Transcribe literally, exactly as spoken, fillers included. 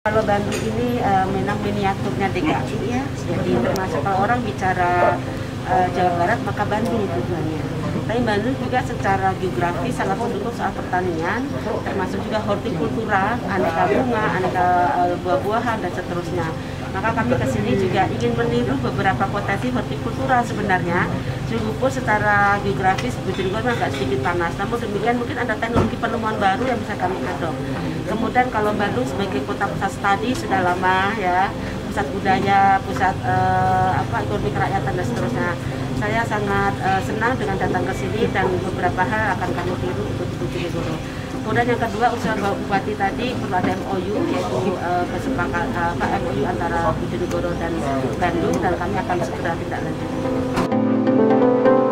Kalau Bandung ini uh, memang miniaturnya D K I ya, jadi termasuk kalau orang bicara uh, Jawa Barat maka Bandung tujuannya. Tapi Bandung juga secara geografi sangat mendukung soal pertanian, termasuk juga hortikultura, aneka bunga, aneka uh, buah-buahan dan seterusnya. Maka kami kesini juga ingin meniru beberapa potensi hortikultura sebenarnya. Walaupun secara geografis Bojonegoro agak sedikit panas, namun demikian mungkin ada teknologi penemuan baru yang bisa kami adop. Kemudian kalau Bandung sebagai kota pusat studi sudah lama ya, pusat budaya, pusat uh, apa ekonomi kerakyatan dan seterusnya. Saya sangat uh, senang dengan datang ke sini dan beberapa hal akan kami tiru untuk Bojonegoro. Kemudian yang kedua, usulan Bapak Bupati tadi perlu ada M O U, yaitu uh, kesepakatan uh, M O U antara Bojonegoro dan Bandung, dan kami akan segera tindak lanjut.